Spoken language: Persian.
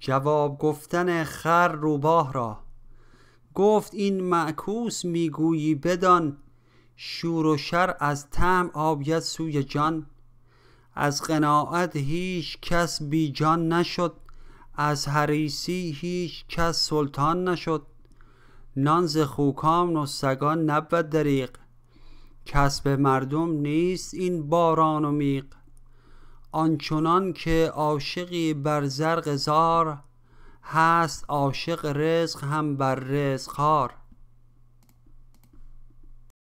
جواب گفتن خر روباه را. گفت این معکوس میگویی بدان، شور و شر از طمع آید سوی جان. از قناعت هیچ کس بی جان نشد، از حریصی هیچ کس سلطان نشد. نان ز خوکان و سگان نبود دریغ، کسب مردم نیست این باران و میغ. آنچنان که عاشقی بر زرق زار، هست عاشق رزق هم بر رزق خوار.